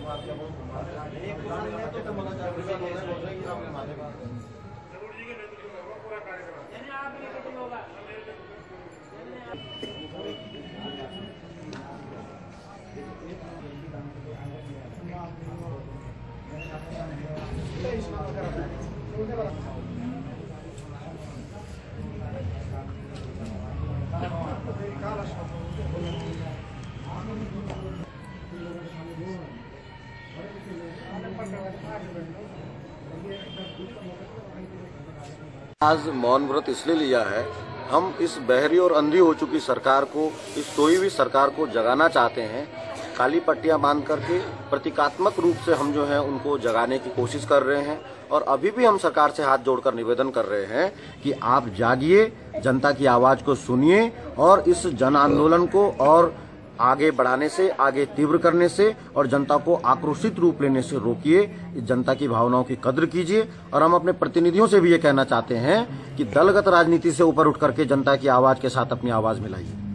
आज मौन व्रत इसलिए लिया है, हम इस बहरी और अंधी हो चुकी सरकार को, इस सोई हुई सरकार को जगाना चाहते हैं। काली पट्टियां बांध करके प्रतीकात्मक रूप से हम जो है उनको जगाने की कोशिश कर रहे हैं। और अभी भी हम सरकार से हाथ जोड़कर निवेदन कर रहे हैं कि आप जागिए, जनता की आवाज को सुनिए और इस जन आंदोलन को और आगे बढ़ाने से, आगे तीव्र करने से और जनता को आक्रोशित रूप लेने से रोकिए। जनता की भावनाओं की कद्र कीजिए। और हम अपने प्रतिनिधियों से भी ये कहना चाहते हैं कि दलगत राजनीति से ऊपर उठ करके जनता की आवाज के साथ अपनी आवाज मिलाइए।